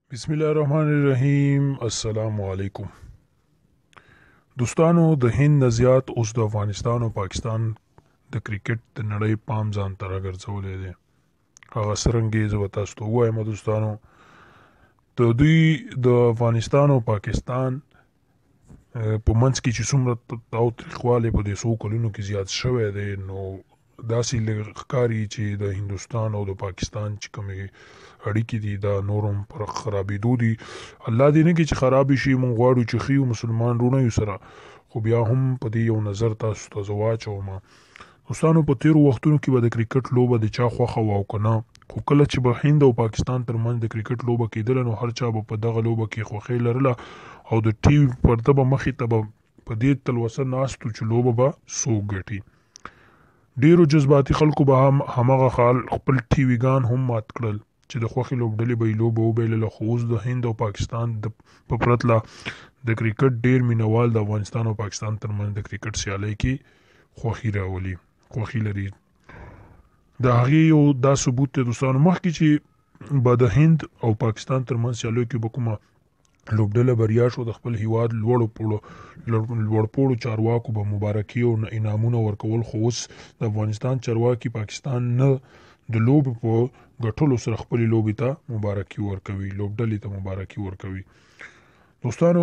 بسم الله الرحمن الرحیم. السلام علیکم دوستانو. د هند نه زیات اوس د افغانستان او پاکستان د کرکټ د نړۍ پام ځان ته راګرځولی دی. هغه څرنګه زه به تاسو ته ووایم دوستانو، د دوی د افغانستان او پاکستان په منځ کې چې څومره تاوتریخوالی په دې څو کلونو کې زیات شوی دی، نو داسې لږ ښکاري چې د هندوستان او د پاکستان چې کومې اړیکې دي دا نور هم پر خرابېدو دي. الله دې نه کړي چې خرابې شي. موږ غواړو چې ښه یو مسلمان وروڼه یو سره، خو بیا هم په دې یو نظر تاسو ته زه واچوم دوستانو، په تېرو وختونو کې به د کرکټ لوبه د چا خوښه وه او که نه، خو کله چې به هند او پاکستان ترمنځ د کرکټ لوبه کېدله نو هر چا به په دغه لوبه کې خوښۍ لرله او د ټي وي پرده به مخې ته به په دې تلوسه ناست و چې لوبه به څوک ګټي. ډیرو جذباتي خلکو به هم همغه خال خپل ټي وي ګان هم مات کړل چې د خوښې لوبډلې به یې لوبه وبایلله، خو اوس د هند او پاکستان په پرتله د کرکټ ډیر مینوال د افغانستان او پاکستان ترمنځ د کرکټ سیالۍ کې خوښي لري. د هغې یو دا ثبوت دی دوستانو، مخکې چې به د هند او پاکستان ترمنځ سیالیو کې به کومه لوبډله بریا شو، د خپل هیواد لوړپوړو چارواکو به مبارکي او انعامونه ورکول، خو اوس د افغانستان چارواکي پاکستان نه د لوبې په ګټلو سره خپلې لوبې ته مبارکي ورکوي، لوبډلې ته مبارکي ورکوي. دوستانو،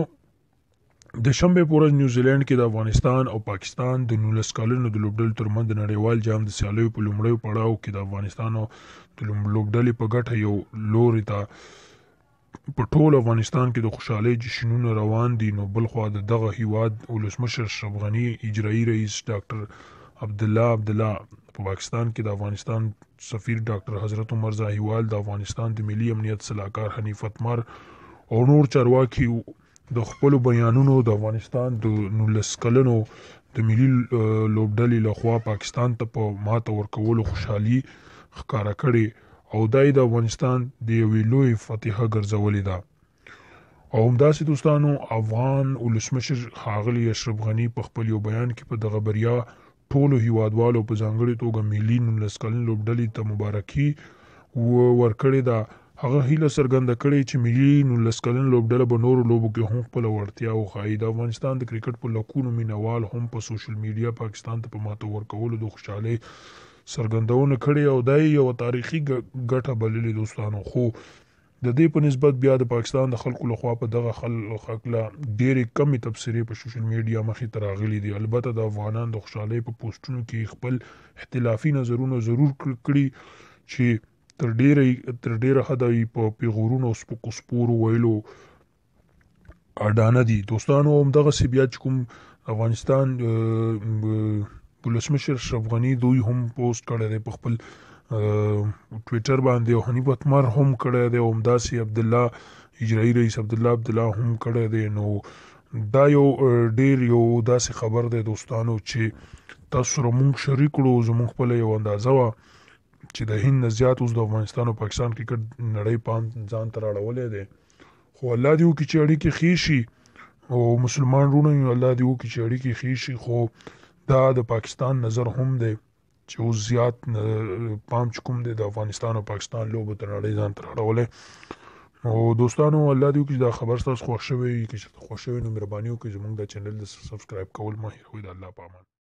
د شنبې په ورځ نیوزیلینډ کې د افغانستان او پاکستان د 19 کلونو د لوبډلو ترمنځ د نړیوال جام د سیالیو په لومړیو پړاو کې د افغانستان او د لوبډلې په ګټه یو لوري ته په ټول افغانستان کې د خوشحالۍ جشنونه روان دي. نو بلخوا د دغه هیواد ولسمشر اشرف غني، اجرایي رئیس ډاکټر عبدالله په پاکستان کې د افغانستان سفیر ډاکټر حضرت عمر زاهیوال، د افغانستان د ملي امنیت صلاحکار حنیف اتمر او نور چارواکي د خپلو بیانونو د افغانستان د 19 کلنو د ملي لوبډلې لخوا پاکستان ته په ماته ورکولو خوشحالي ښکاره کړې او دای د افغانستان د یوې لوی فتحه ګرځولې ده. او همداسې دوستانو، افغان ولسمشر ښاغلی اشرف غني په خپل یو بیان کې په دغه بریا ټولو هیوادوالو په ځانګړې توګه ملي 19 کلن لوبډلې ته مبارکي ورکړې ده. هغه هیله څرګنده کړې چې ملي 19 کلن لوبډله به نورو لوبو کې هم خپله وړتیا وښایي. د افغانستان د کرکټ په لکونو مینوال هم په سوشل میډیا پاکستان ته په ماته ورکولو د خوشحالۍ څرګندونه کړې او دا یو تاریخي ګټه بللې دوستانو. خو د دې په نسبت بیا د پاکستان د خلکو لخوا په دغه خلکله ډېرې کمې تبصرې په سوشل میډیا مخې ته راغلي دي. البته د افغانانو د خوشحالۍ په پوسټونو کې خپل اختلافي نظرونه ضرور کړي چې تر ډیره حده په پیغورونو او سپکو سپورو ویلو اډانه دي. دوستانو، همدغسې بیا چې کوم افغانستان ولسمشر اشرف غني دوی هم پوسټ کړی دی په خپل ټویټر باندې او حنیف اتمر هم کړی دی او همداسې اجرایي رئیس عبدالله هم کړی دی. نو دا یو ډیر یو داسې خبر دی دوستانو چې تاسو سره مونږ شریک کړو. زمونږ خپله یو اندازه وه چې د هند نه زیات اوس د افغانستان او پاکستان کرکټ نړۍ پام ځان ته راړولی دی، خو الله دې وکړي چې اړیکې ښې شي او مسلمان وروڼه یو الله دې وکړي چې اړیکې ښې شي. خو دا د پاکستان نظر هم دی چې اوس زیات پام چې کوم دی د افغانستان او پاکستان لوبو ته نړۍ ځان ته راړولی. نو دوستانو، الله دې وکړي چې دا خبر ستاسو خوښ شوی وي. که چېرته خوښ شوی نو مهرباني وکړئ زموږ دا چینل د سبسکرایب کول مه هېروئ. د الله په امان.